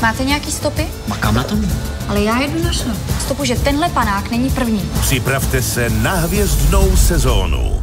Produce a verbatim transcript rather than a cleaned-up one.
Máte nějaký stopy? Makám na tom. Ale já jedu na šlo. Stopu, že tenhle panák není první. Připravte se na hvězdnou sezónu.